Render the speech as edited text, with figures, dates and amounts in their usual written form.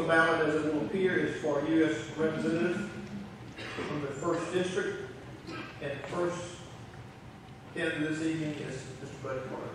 the ballot as it will appear is for U.S. Representative from the 1st District. And first candidate this evening is Mr. Bud Carter.